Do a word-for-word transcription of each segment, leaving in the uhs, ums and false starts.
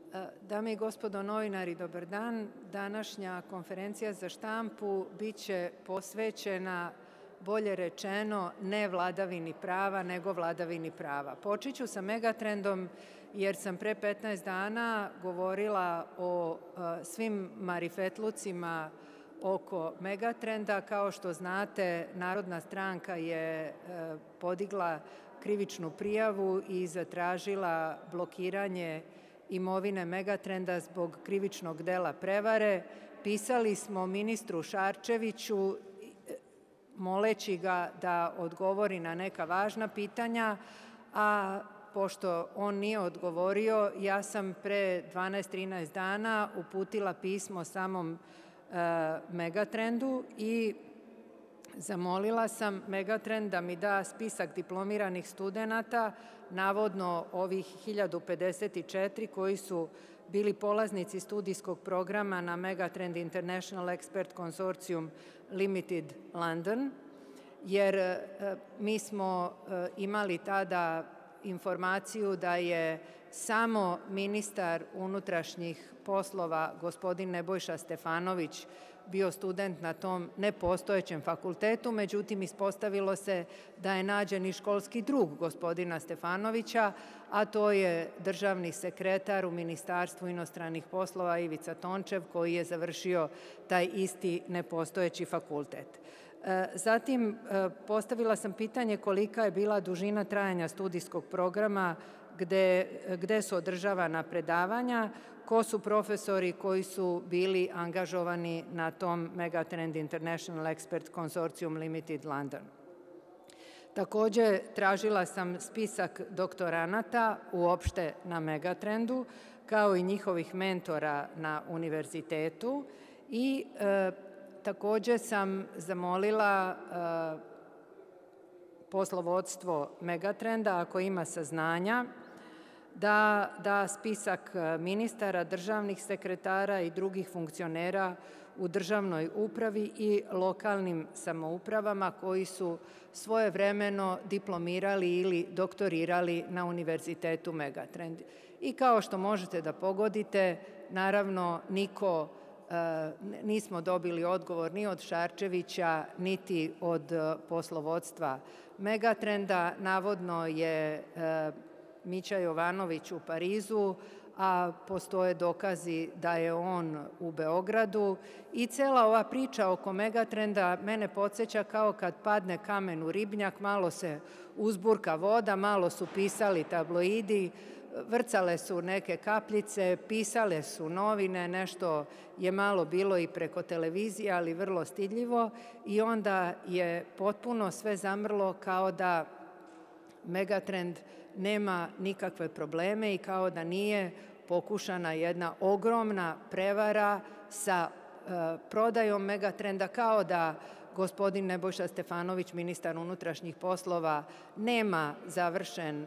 Dame i gospodo novinari, dobar dan. Današnja konferencija za štampu biće posvećena, bolje rečeno, ne vladavini prava, nego vladavini prava. Počet ću sa Megatrendom, jer sam pre petnaest dana govorila o svim marifetlucima oko Megatrenda. Kao što znate, Narodna stranka je podigla krivičnu prijavu i zatražila blokiranje imovine Megatrenda zbog krivičnog dela prevare. Pisali smo ministru Šarčeviću moleći ga da odgovori na neka važna pitanja, a pošto on nije odgovorio, ja sam pre dvanaest trinaest dana uputila pismo samom Megatrendu i zamolila sam Megatrend da mi da spisak diplomiranih studenata, navodno ovih hiljadu pedeset četiri koji su bili polaznici studijskog programa na Megatrend International Expert Consortium Limited London, jer mi smo imali tada informaciju da je samo ministar unutrašnjih poslova, gospodin Nebojša Stefanović, bio student na tom nepostojećem fakultetu, međutim ispostavilo se da je nađen i školski drug gospodina Stefanovića, a to je državni sekretar u Ministarstvu inostranih poslova Ivica Tončev, koji je završio taj isti nepostojeći fakultet. Zatim postavila sam pitanje kolika je bila dužina trajanja studijskog programa, gde su održavana predavanja, ko su profesori koji su bili angažovani na tom Megatrend International Expert Consortium Limited London. Takođe, tražila sam spisak doktoranata uopšte na Megatrendu, kao i njihovih mentora na univerzitetu i takođe sam zamolila poslovodstvo Megatrenda, ako ima saznanja, da da spisak ministara, državnih sekretara i drugih funkcionera u državnoj upravi i lokalnim samoupravama koji su svojevremeno diplomirali ili doktorirali na Univerzitetu Megatrend. I kao što možete da pogodite, naravno niko nismo dobili odgovor ni od Šarčevića, niti od poslovodstva Megatrenda. Navodno je Mića Jovanović u Parizu, a postoje dokazi da je on u Beogradu i cela ova priča oko Megatrenda mene podsjeća kao kad padne kamen u ribnjak, malo se uzburka voda, malo su pisali tabloidi, vrcale su neke kapljice, pisale su novine, nešto je malo bilo i preko televizije, ali vrlo stidljivo i onda je potpuno sve zamrlo kao da Megatrend nema nikakve probleme i kao da nije pokušana jedna ogromna prevara sa prodajom Megatrenda, kao da gospodin Nebojša Stefanović, ministar unutrašnjih poslova, nema završen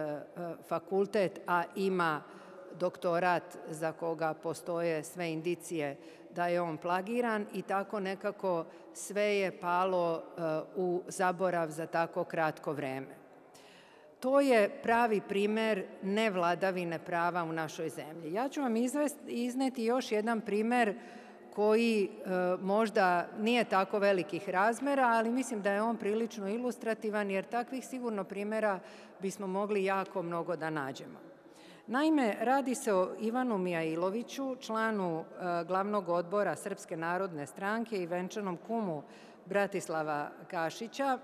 fakultet, a ima doktorat za koga postoje sve indicije da je on plagiran i tako nekako sve je palo u zaborav za tako kratko vreme. To je pravi primer nevladavine prava u našoj zemlji. Ja ću vam izneti još jedan primer koji možda nije tako velikih razmera, ali mislim da je on prilično ilustrativan, jer takvih sigurno primera bismo mogli jako mnogo da nađemo. Naime, radi se o Ivanu Mijailoviću, članu glavnog odbora Srpske narodne stranke i venčanom kumu Bratislava Gašića,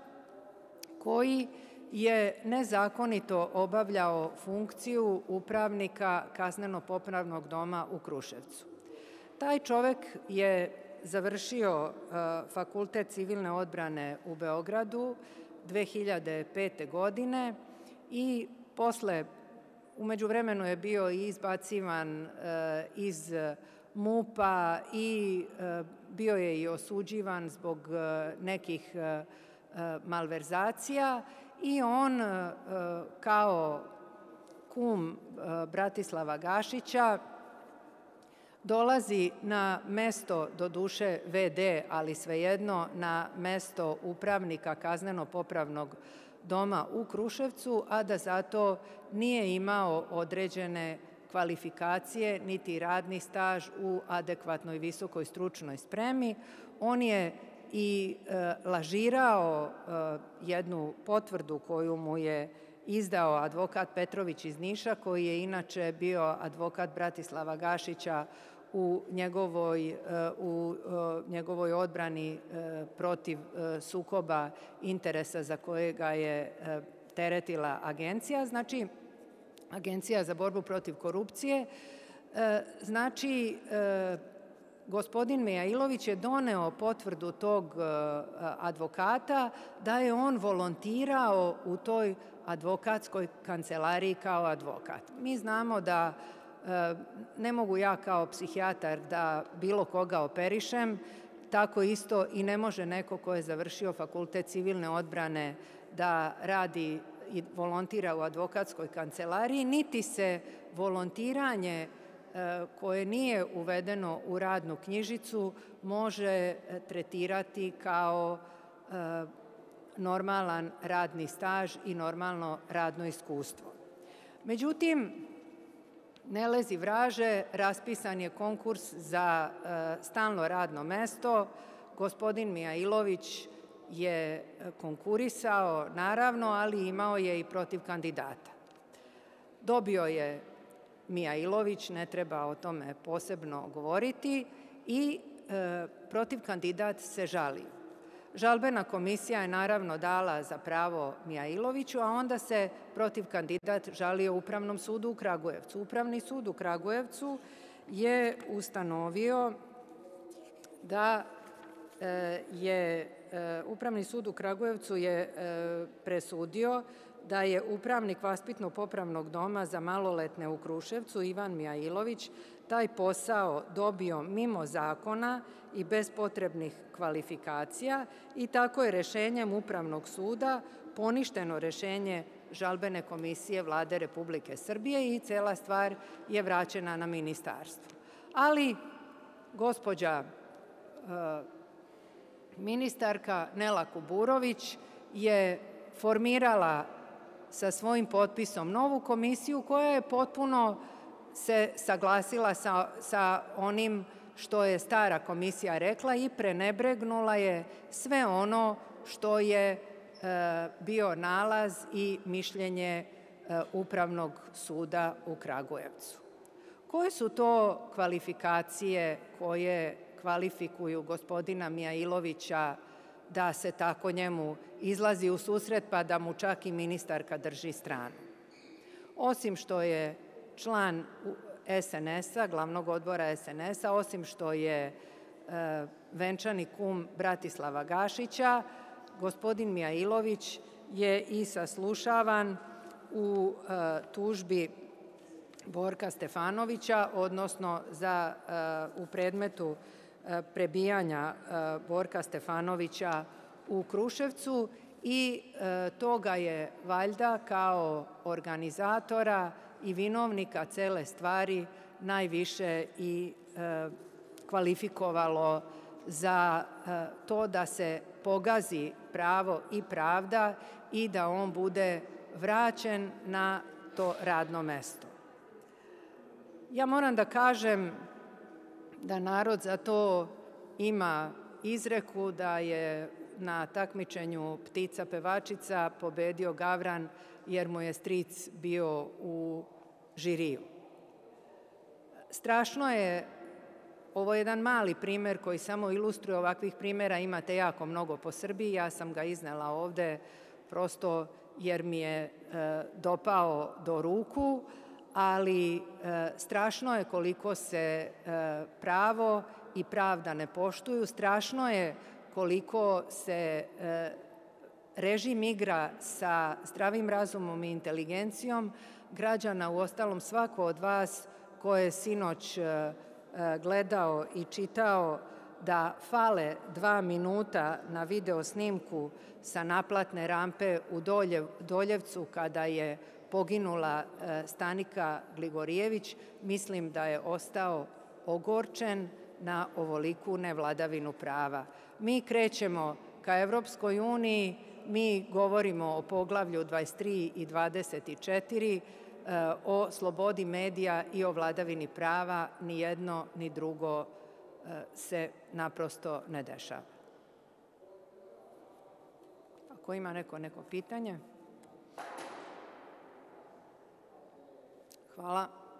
koji je nezakonito obavljao funkciju upravnika Kazneno-popravnog doma u Kruševcu. Taj čovek je završio Fakultet civilne odbrane u Beogradu dve hiljade pete. godine i posle, u međuvremenu je bio izbacivan iz MUP-a i bio je i osuđivan zbog nekih malverzacija i on kao kum Bratislava Gašića dolazi na mesto, doduše ve de, ali svejedno na mesto upravnika Kazneno-popravnog doma u Kruševcu, a da zato nije imao određene kvalifikacije, niti radni staž u adekvatnoj visokoj stručnoj spremi. On je i lažirao jednu potvrdu koju mu je izdao advokat Petrović iz Niša, koji je inače bio advokat Bratislava Gašića u njegovoj, u njegovoj odbrani protiv sukoba interesa za koje ga je teretila agencija, znači Agencija za borbu protiv korupcije. Znači, gospodin Mijailović je doneo potvrdu tog advokata da je on volontirao u toj advokatskoj kancelariji kao advokat. Mi znamo da ne mogu ja kao psihijatar da bilo koga operišem, tako isto i ne može neko ko je završio fakultet civilne odbrane da radi i volontira u advokatskoj kancelariji, niti se volontiranje koje nije uvedeno u radnu knjižicu može tretirati kao normalan radni staž i normalno radno iskustvo. Međutim, ne lezi vraže, raspisan je konkurs za stalno radno mesto. Gospodin Mijailović je konkurisao, naravno, ali imao je i protiv kandidata. Dobio je Mijailović, ne treba o tome posebno govoriti, i protiv kandidat se žali. Žalbena komisija je naravno dala za pravo Mijailoviću, a onda se protiv kandidat žalio Upravnom sudu u Kragujevcu. Upravni sud u Kragujevcu je ustanovio da je Upravni sud u Kragujevcu je presudio da je upravnik Vaspitno-popravnog doma za maloletne u Kruševcu, Ivan Mijailović, taj posao dobio mimo zakona i bez potrebnih kvalifikacija i tako je rešenjem Upravnog suda poništeno rešenje žalbene komisije Vlade Republike Srbije i cela stvar je vraćena na ministarstvo. Ali gospođa ministarka Nela Kuburović je formirala sa svojim potpisom novu komisiju koja je potpuno se saglasila sa, sa onim što je stara komisija rekla i prenebregnula je sve ono što je e, bio nalaz i mišljenje e, Upravnog suda u Kragujevcu. Koje su to kvalifikacije koje kvalifikuju gospodina Mijailovića da se tako njemu izlazi u susret, pa da mu čak i ministarka drži stranu? Osim što je član es en es-a, glavnog odbora es en es-a, osim što je e, venčani kum Bratislava Gašića, gospodin Mijailović je i saslušavan u e, tužbi Borka Stefanovića, odnosno za, e, u predmetu e, prebijanja e, Borka Stefanovića u Kruševcu i e, toga je valjda kao organizatora i vinovnika cele stvari najviše i e, kvalifikovalo za e, to da se pogazi pravo i pravda i da on bude vraćen na to radno mesto. Ja moram da kažem da narod za to ima izreku da je na takmičenju ptica pevačica pobedio gavran jer mu je stric bio u žiriju. Strašno je, ovo je jedan mali primer koji samo ilustruje, ovakvih primera imate jako mnogo po Srbiji, ja sam ga iznela ovde prosto jer mi je e, dopao do ruku, ali e, strašno je koliko se e, pravo i pravda ne poštuju, strašno je koliko se e, režim igra sa zdravim razumom i inteligencijom građana. Uostalom, svako od vas ko je sinoć e, gledao i čitao da fale dva minuta na video snimku sa naplatne rampe u Doljev, Doljevcu kada je poginula e, Stanika Gligorijević, mislim da je ostao ogorčen na ovoliku nevladavinu prava. Mi krećemo ka Evropskoj uniji, mi govorimo o poglavlju dvadeset tri i dvadeset četiri, o slobodi medija i o vladavini prava, ni jedno ni drugo se naprosto ne dešava. Ako ima neko neko pitanje? Hvala.